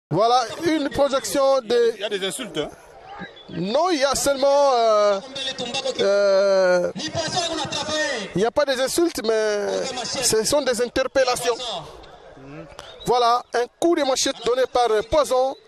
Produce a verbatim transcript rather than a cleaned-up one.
Voilà une projection de... Il y a des insultes. Hein? Non, il y a seulement... Euh, euh, il n'y a pas des insultes, mais ce sont des interpellations. Voilà, un coup de machette donné par Poison